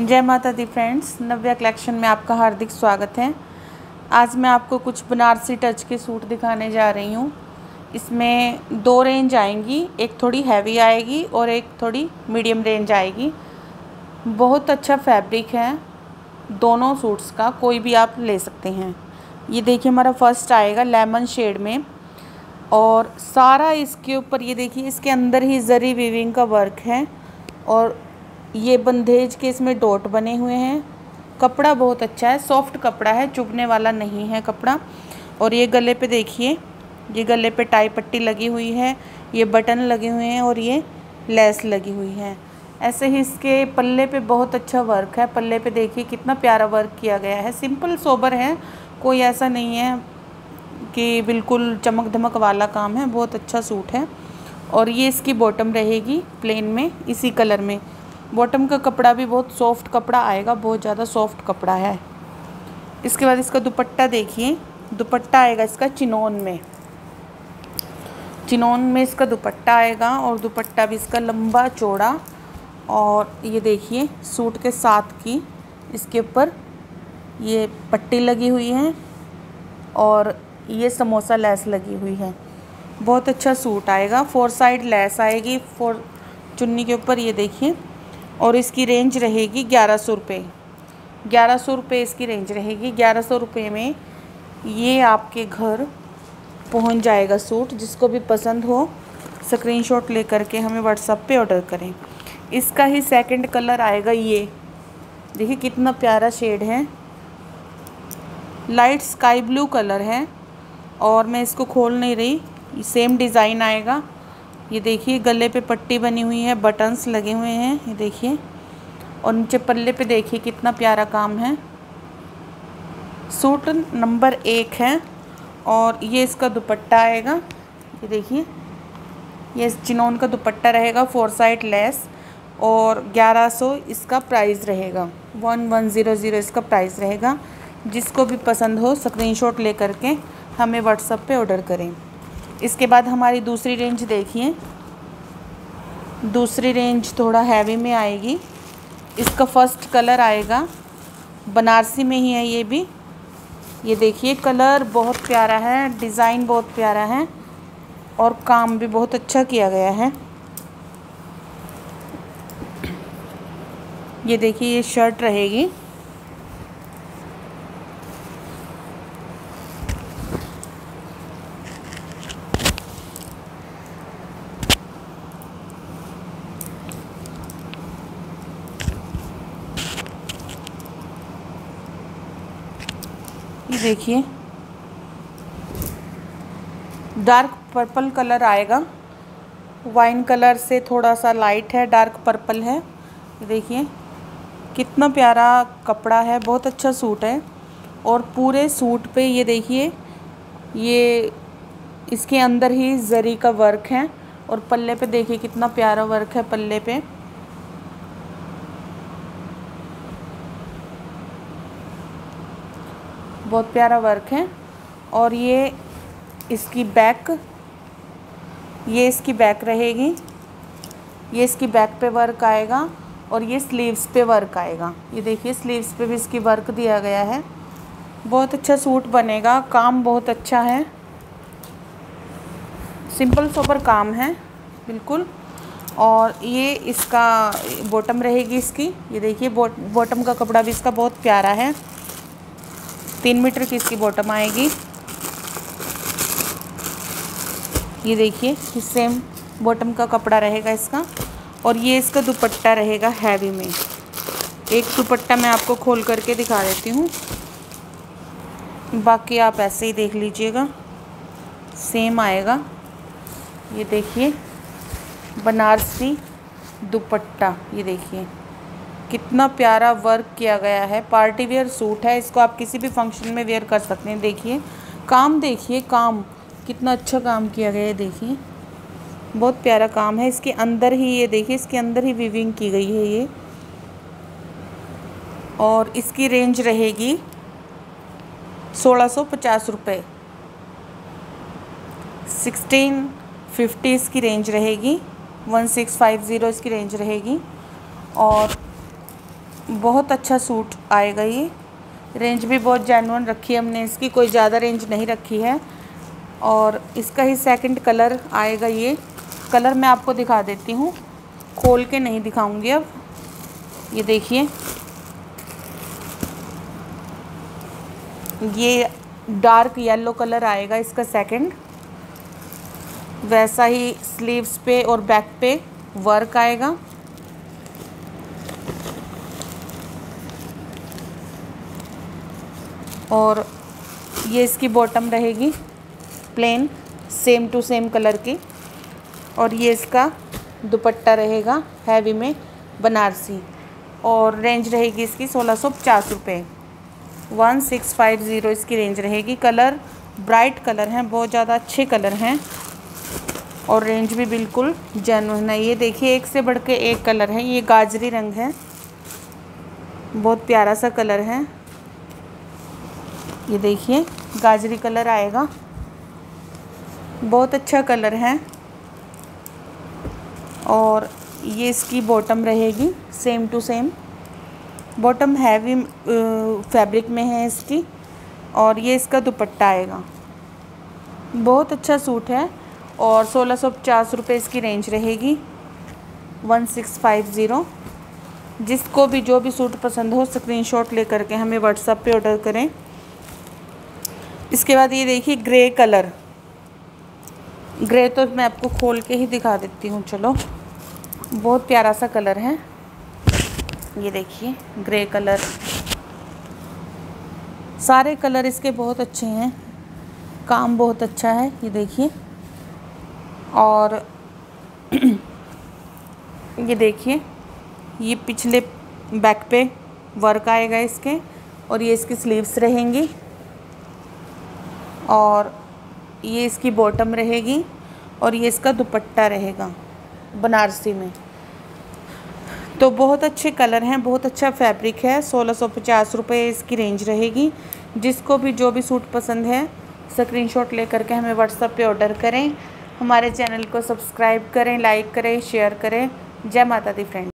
जय माता दी फ्रेंड्स, नव्या कलेक्शन में आपका हार्दिक स्वागत है। आज मैं आपको कुछ बनारसी टच के सूट दिखाने जा रही हूँ। इसमें दो रेंज आएंगी, एक थोड़ी हैवी आएगी और एक थोड़ी मीडियम रेंज आएगी। बहुत अच्छा फैब्रिक है दोनों सूट्स का, कोई भी आप ले सकते हैं। ये देखिए, हमारा फर्स्ट आएगा लेमन शेड में और सारा इसके ऊपर ये देखिए, इसके अंदर ही जरी वीविंग का वर्क है और ये बंदेज के इसमें डॉट बने हुए हैं। कपड़ा बहुत अच्छा है, सॉफ्ट कपड़ा है, चुभने वाला नहीं है कपड़ा। और ये गले पे देखिए, ये गले पे टाई पट्टी लगी हुई है, ये बटन लगे हुए हैं और ये लेस लगी हुई है। ऐसे ही इसके पल्ले पे बहुत अच्छा वर्क है। पल्ले पे देखिए कितना प्यारा वर्क किया गया है। सिंपल सोबर है, कोई ऐसा नहीं है कि बिल्कुल चमक धमक वाला काम है। बहुत अच्छा सूट है। और ये इसकी बॉटम रहेगी प्लेन में, इसी कलर में। बॉटम का कपड़ा भी बहुत सॉफ्ट कपड़ा आएगा, बहुत ज़्यादा सॉफ्ट कपड़ा है। इसके बाद इसका दुपट्टा देखिए, दुपट्टा आएगा इसका चिनोन में। चिनोन में इसका दुपट्टा आएगा और दुपट्टा भी इसका लंबा चौड़ा। और ये देखिए, सूट के साथ की इसके ऊपर ये पट्टी लगी हुई है और ये समोसा लेस लगी हुई है। बहुत अच्छा सूट आएगा। 4 साइड लेस आएगी 4 चुन्नी के ऊपर, ये देखिए। और इसकी रेंज रहेगी 1100 रुपये। 1100 रुपये इसकी रेंज रहेगी। 1100 रुपये में ये आपके घर पहुंच जाएगा सूट। जिसको भी पसंद हो स्क्रीनशॉट लेकर के हमें व्हाट्सएप पे ऑर्डर करें। इसका ही सेकंड कलर आएगा। ये देखिए कितना प्यारा शेड है, लाइट स्काई ब्लू कलर है। और मैं इसको खोल नहीं रही, सेम डिज़ाइन आएगा। ये देखिए, गले पे पट्टी बनी हुई है, बटन्स लगे हुए हैं, ये देखिए। और नीचे पल्ले पे देखिए कितना प्यारा काम है। सूट नंबर 1 है। और ये इसका दुपट्टा आएगा, ये देखिए। ये चिनोन का दुपट्टा रहेगा, 4 साइड लेस। और 1100 इसका प्राइस रहेगा। 1100 इसका प्राइस रहेगा। जिसको भी पसंद हो स्क्रीनशॉट ले करके हमें व्हाट्सएप पे ऑर्डर करें। इसके बाद हमारी दूसरी रेंज देखिए। दूसरी रेंज थोड़ा हैवी में आएगी। इसका फर्स्ट कलर आएगा, बनारसी में ही है ये भी। ये देखिए, कलर बहुत प्यारा है, डिज़ाइन बहुत प्यारा है और काम भी बहुत अच्छा किया गया है। ये देखिए, ये शर्ट रहेगी। ये देखिए, डार्क पर्पल कलर आएगा। वाइन कलर से थोड़ा सा लाइट है, डार्क पर्पल है। ये देखिए कितना प्यारा कपड़ा है, बहुत अच्छा सूट है। और पूरे सूट पे ये देखिए, ये इसके अंदर ही जरी का वर्क है। और पल्ले पे देखिए कितना प्यारा वर्क है पल्ले पे। बहुत प्यारा वर्क है। और ये इसकी बैक, ये इसकी बैक रहेगी। ये इसकी बैक पे वर्क आएगा और ये स्लीव्स पे वर्क आएगा। ये देखिए, स्लीव्स पे भी इसकी वर्क दिया गया है। बहुत अच्छा सूट बनेगा, काम बहुत अच्छा है, सिंपल सोबर काम है बिल्कुल। और ये इसका बॉटम रहेगी इसकी। ये देखिए, बॉटम का कपड़ा भी इसका बहुत प्यारा है। 3 मीटर की इसकी बॉटम आएगी। ये देखिए, सेम बॉटम का कपड़ा रहेगा इसका। और ये इसका दुपट्टा रहेगा हैवी में। एक दुपट्टा मैं आपको खोल करके दिखा देती हूँ, बाकी आप ऐसे ही देख लीजिएगा, सेम आएगा। ये देखिए, बनारसी दुपट्टा, ये देखिए कितना प्यारा वर्क किया गया है। पार्टी वेयर सूट है, इसको आप किसी भी फंक्शन में वेयर कर सकते हैं। देखिए काम, देखिए काम कितना अच्छा काम किया गया है। देखिए बहुत प्यारा काम है। इसके अंदर ही ये देखिए, इसके अंदर ही वीविंग की गई है ये। और इसकी रेंज रहेगी 1650 रुपये। 1650 इसकी रेंज रहेगी। 1650 इसकी रेंज रहेगी। और बहुत अच्छा सूट आएगा ये। रेंज भी बहुत जेन्युइन रखी है हमने इसकी, कोई ज़्यादा रेंज नहीं रखी है। और इसका ही सेकंड कलर आएगा ये। कलर मैं आपको दिखा देती हूँ, खोल के नहीं दिखाऊंगी अब। ये देखिए, ये डार्क येलो कलर आएगा इसका सेकंड। वैसा ही स्लीव्स पे और बैक पे वर्क आएगा। और ये इसकी बॉटम रहेगी plain, same to same colour की। और ये इसका दुपट्टा रहेगा हैवी में बनारसी। और रेंज रहेगी इसकी 1650 रुपये। 1650 इसकी रेंज रहेगी। कलर ब्राइट कलर हैं, बहुत ज़्यादा अच्छे कलर हैं और रेंज भी बिल्कुल जेन्युइन है। ये देखिए, एक से बढ़ के एक कलर है। ये गाजरी रंग है, बहुत प्यारा सा कलर है। ये देखिए, गाजरी कलर आएगा, बहुत अच्छा कलर है। और ये इसकी बॉटम रहेगी same to same. Bottom heavy fabric में है इसकी। और ये इसका दुपट्टा आएगा। बहुत अच्छा सूट है और 1650 रुपये इसकी रेंज रहेगी। 1650। जिसको भी जो भी सूट पसंद हो स्क्रीनशॉट लेकर के हमें व्हाट्सएप पे ऑर्डर करें। इसके बाद ये देखिए, ग्रे कलर। ग्रे तो मैं आपको खोल के ही दिखा देती हूँ, चलो। बहुत प्यारा सा कलर है। ये देखिए, ग्रे कलर। सारे कलर इसके बहुत अच्छे हैं, काम बहुत अच्छा है। ये देखिए, और ये देखिए, ये पिछले बैक पे वर्क आएगा इसके। और ये इसकी स्लीव्स रहेंगी। और ये इसकी बॉटम रहेगी। और ये इसका दुपट्टा रहेगा बनारसी में। तो बहुत अच्छे कलर हैं, बहुत अच्छा फैब्रिक है। 1650 रुपये इसकी रेंज रहेगी। जिसको भी जो भी सूट पसंद है स्क्रीनशॉट लेकर के हमें व्हाट्सएप पे ऑर्डर करें। हमारे चैनल को सब्सक्राइब करें, लाइक करें, शेयर करें। जय माता दी फ्रेंड।